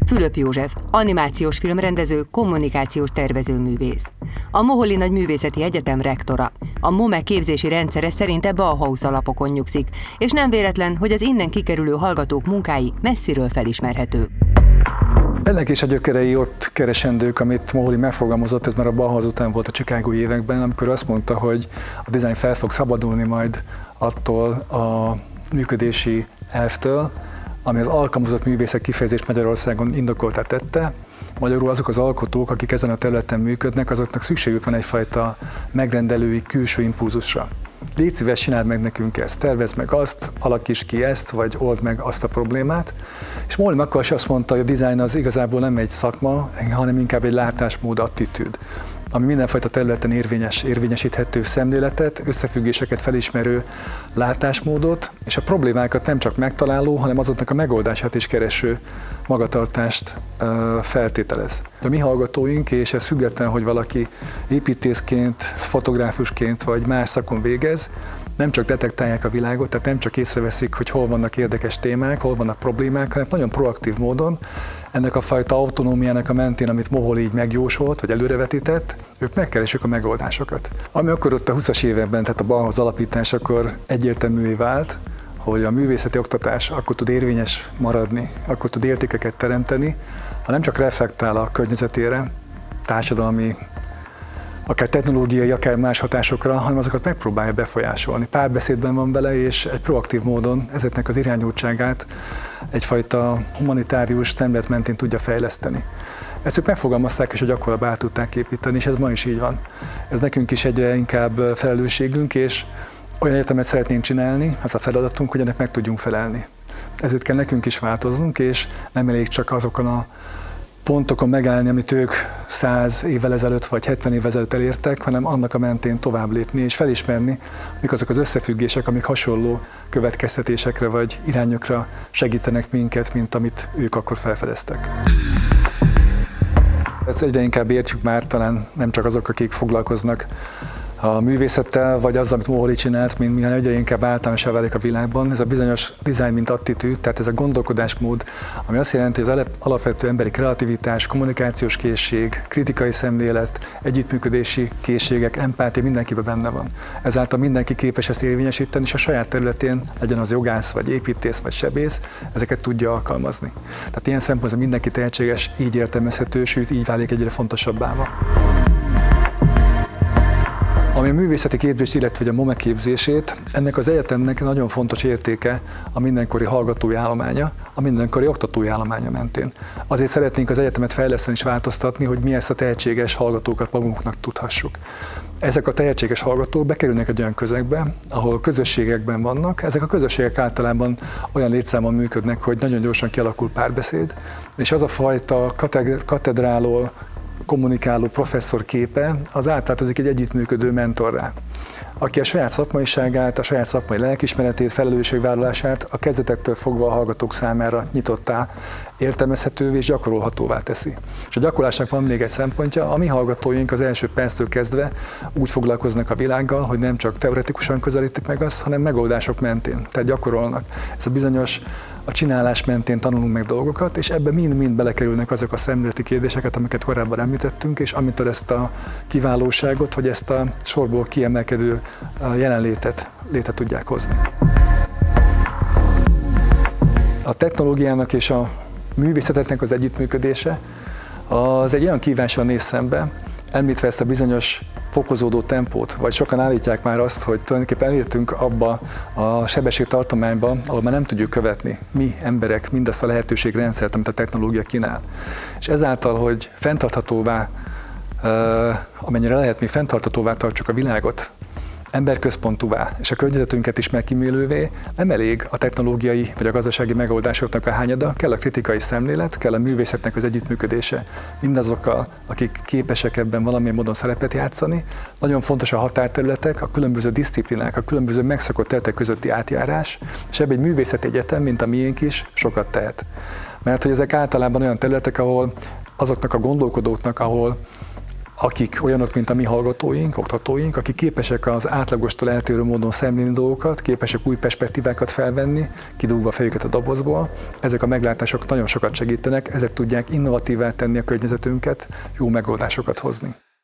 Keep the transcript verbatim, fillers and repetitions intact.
Fülöp József, animációs filmrendező, kommunikációs tervezőművész. A Moholy Nagy Művészeti Egyetem rektora. A MOME képzési rendszere szerint ebbe a Bauhaus alapokon nyugszik, és nem véletlen, hogy az innen kikerülő hallgatók munkái messziről felismerhetők. Ennek is a gyökerei ott keresendők, amit Moholy megfogalmazott, ez már a Bauhaus után volt a chicagói években, amikor azt mondta, hogy a dizájn fel fog szabadulni majd attól a működési elvtől, ami az alkalmazott művészek kifejezést Magyarországon indokoltá tette. Magyarul azok az alkotók, akik ezen a területen működnek, azoknak szükségük van egyfajta megrendelői külső impulzusra. Légy szíves, csináld meg nekünk ezt, tervezd meg azt, alakíts ki ezt, vagy old meg azt a problémát. És Moholy akkor is azt mondta, hogy a dizájn az igazából nem egy szakma, hanem inkább egy látásmód, attitűd, ami mindenfajta területen érvényes, érvényesíthető szemléletet, összefüggéseket felismerő látásmódot, és a problémákat nem csak megtaláló, hanem azoknak a megoldását is kereső magatartást ö, feltételez. A mi hallgatóink, és ez független, hogy valaki építészként, fotográfusként vagy más szakon végez, nem csak detektálják a világot, tehát nem csak észreveszik, hogy hol vannak érdekes témák, hol vannak problémák, hanem nagyon proaktív módon ennek a fajta autonómiának a mentén, amit Moholy így megjósolt, vagy előrevetített, ők megkeresik a megoldásokat. Ami akkor ott a huszas években, tehát a Bauhaus alapításakor egyértelművé vált, hogy a művészeti oktatás akkor tud érvényes maradni, akkor tud értékeket teremteni, ha nem csak reflektál a környezetére, társadalmi, akár technológiai, akár más hatásokra, hanem azokat megpróbálja befolyásolni. Párbeszédben van vele, és egy proaktív módon ezeknek az irányultságát egyfajta humanitárius szemlélet mentén tudja fejleszteni. Ezt ők megfogalmazták, és a gyakorlatban át tudták építeni, és ez ma is így van. Ez nekünk is egyre inkább felelősségünk, és olyan egyetemet szeretnénk csinálni, az a feladatunk, hogy ennek meg tudjunk felelni. Ezért kell nekünk is változnunk, és nem elég csak azokon a pontokon megállni, amit ők száz évvel ezelőtt vagy hetven évvel ezelőtt elértek, hanem annak a mentén tovább lépni és felismerni, mik azok az összefüggések, amik hasonló következtetésekre vagy irányokra segítenek minket, mint amit ők akkor felfedeztek. Ezt egyre inkább értjük már, talán nem csak azok, akik foglalkoznak a művészettel, vagy azzal, amit Moholy csinált, mint mivel egyre inkább általánossá válik a világban. Ez a bizonyos design, mint attitűd, tehát ez a gondolkodásmód, ami azt jelenti, hogy az alapvető emberi kreativitás, kommunikációs készség, kritikai szemlélet, együttműködési készségek, empátia mindenkiben benne van. Ezáltal mindenki képes ezt érvényesíteni, és a saját területén, legyen az jogász, vagy építész, vagy sebész, ezeket tudja alkalmazni. Tehát ilyen szempontból mindenki tehetséges, így értelmezhető, sőt így válik egyre fontosabbá. Ami a művészeti képzést, illetve a MOME képzését, ennek az egyetemnek nagyon fontos értéke a mindenkori hallgatói állománya, a mindenkori oktatói állománya mentén. Azért szeretnénk az egyetemet fejleszteni és változtatni, hogy mi ezt a tehetséges hallgatókat magunknak tudhassuk. Ezek a tehetséges hallgatók bekerülnek egy olyan közegbe, ahol közösségekben vannak. Ezek a közösségek általában olyan létszámon működnek, hogy nagyon gyorsan kialakul párbeszéd, és az a fajta katedrálól kommunikáló professzor képe, az átváltozik egy együttműködő mentorrá, aki a saját szakmaiságát, a saját szakmai lelkiismeretét, felelősségvállalását a kezdetektől fogva a hallgatók számára nyitottá, értelmezhetővé és gyakorolhatóvá teszi. És a gyakorlásnak van még egy szempontja, a mi hallgatóink az első perctől kezdve úgy foglalkoznak a világgal, hogy nem csak teoretikusan közelítik meg azt, hanem megoldások mentén, tehát gyakorolnak. Ez a bizonyos a csinálás mentén tanulunk meg dolgokat, és ebbe mind-mind belekerülnek azok a szemléleti kérdéseket, amiket korábban említettünk, és amitől ezt a kiválóságot, vagy ezt a sorból kiemelkedő jelenlétet létre tudják hozni. A technológiának és a művészeteknek az együttműködése az egy olyan kívással néz szembe, említve ezt a bizonyos fokozódó tempót, vagy sokan állítják már azt, hogy tulajdonképpen elértünk abba a sebességtartományba, ahol már nem tudjuk követni mi emberek mindazt a lehetőségrendszert, amit a technológia kínál. És ezáltal, hogy fenntarthatóvá, amennyire lehet, mi fenntarthatóvá tartsuk a világot, emberközpontúvá és a környezetünket is megkímélővé, nem elég a technológiai vagy a gazdasági megoldásoknak a hányada, kell a kritikai szemlélet, kell a művészetnek az együttműködése mindazokkal, akik képesek ebben valamilyen módon szerepet játszani. Nagyon fontos a határterületek, a különböző disziplinák, a különböző megszokott területek közötti átjárás, és ebben egy művészeti egyetem, mint a miénk is, sokat tehet. Mert hogy ezek általában olyan területek, ahol azoknak a gondolkodóknak, ahol akik olyanok, mint a mi hallgatóink, oktatóink, akik képesek az átlagostól eltérő módon szemlélni dolgokat, képesek új perspektívákat felvenni, kidugva a fejüket a dobozból. Ezek a meglátások nagyon sokat segítenek, ezek tudják innovatívá tenni a környezetünket, jó megoldásokat hozni.